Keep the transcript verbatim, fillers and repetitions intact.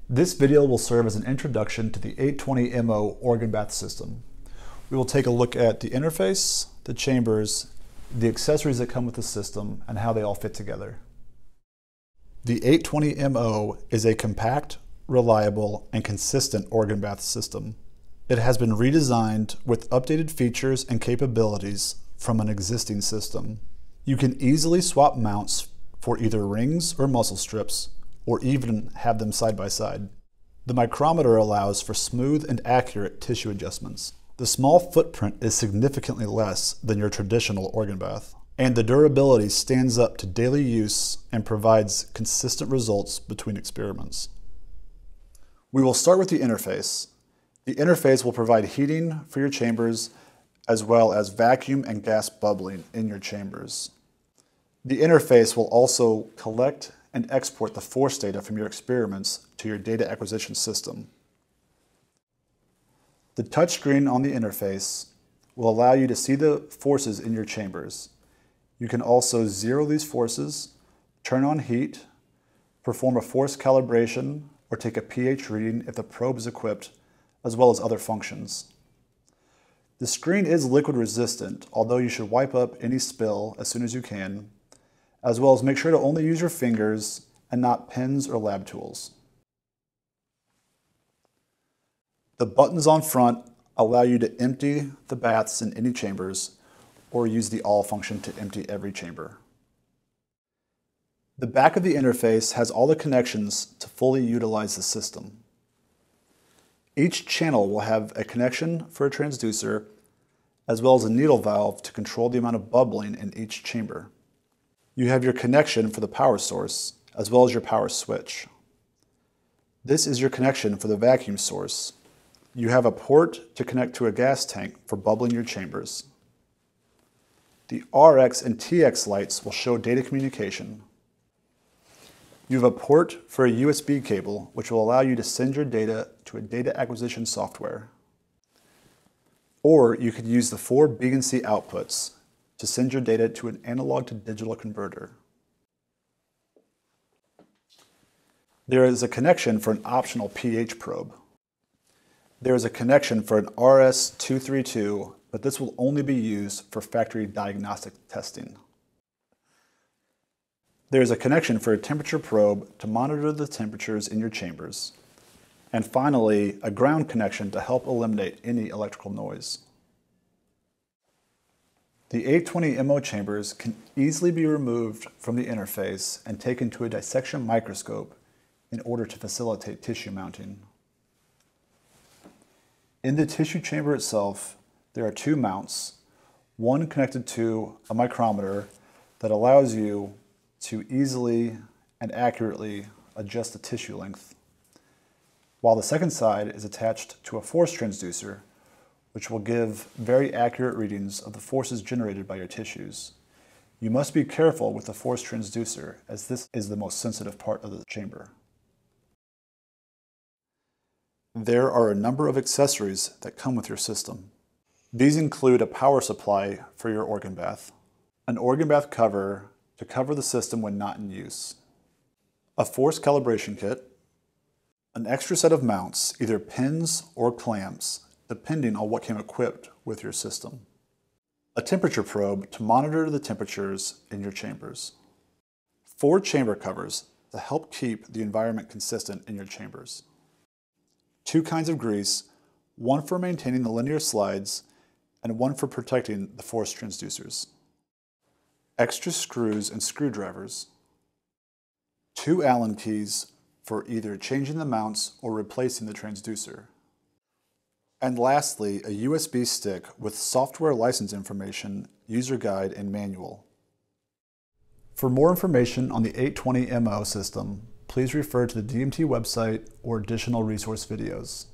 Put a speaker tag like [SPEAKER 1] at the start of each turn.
[SPEAKER 1] This video will serve as an introduction to the eight twenty M O organ bath system. We will take a look at the interface, the chambers, the accessories that come with the system, and how they all fit together. The eight twenty M O is a compact, reliable, and consistent organ bath system. It has been redesigned with updated features and capabilities from an existing system. You can easily swap mounts for either rings or muscle strips, or even have them side by side. The micrometer allows for smooth and accurate tissue adjustments. The small footprint is significantly less than your traditional organ bath, and the durability stands up to daily use and provides consistent results between experiments. We will start with the interface. The interface will provide heating for your chambers as well as vacuum and gas bubbling in your chambers. The interface will also collect and export the force data from your experiments to your data acquisition system. The touchscreen on the interface will allow you to see the forces in your chambers. You can also zero these forces, turn on heat, perform a force calibration, or take a pH reading if the probe is equipped, as well as other functions. The screen is liquid resistant, although you should wipe up any spill as soon as you can, as well as make sure to only use your fingers and not pens or lab tools. The buttons on front allow you to empty the baths in any chambers or use the all function to empty every chamber. The back of the interface has all the connections to fully utilize the system. Each channel will have a connection for a transducer as well as a needle valve to control the amount of bubbling in each chamber. You have your connection for the power source, as well as your power switch. This is your connection for the vacuum source. You have a port to connect to a gas tank for bubbling your chambers. The R X and T X lights will show data communication. You have a port for a U S B cable, which will allow you to send your data to a data acquisition software. Or you could use the four B and C outputs to send your data to an analog to digital converter. There is a connection for an optional pH probe. There is a connection for an R S two thirty-two, but this will only be used for factory diagnostic testing. There is a connection for a temperature probe to monitor the temperatures in your chambers. And finally, a ground connection to help eliminate any electrical noise. The eight twenty M O chambers can easily be removed from the interface and taken to a dissection microscope in order to facilitate tissue mounting. In the tissue chamber itself, there are two mounts, one connected to a micrometer that allows you to easily and accurately adjust the tissue length, while the second side is attached to a force transducer, which will give very accurate readings of the forces generated by your tissues. You must be careful with the force transducer, as this is the most sensitive part of the chamber. There are a number of accessories that come with your system. These include a power supply for your organ bath, an organ bath cover to cover the system when not in use, a force calibration kit, an extra set of mounts, either pins or clamps, depending on what came equipped with your system, a temperature probe to monitor the temperatures in your chambers, four chamber covers to help keep the environment consistent in your chambers, two kinds of grease, one for maintaining the linear slides and one for protecting the force transducers, extra screws and screwdrivers, two Allen keys for either changing the mounts or replacing the transducer, and lastly, a U S B stick with software license information, user guide, and manual. For more information on the eight twenty M O system, please refer to the D M T website or additional resource videos.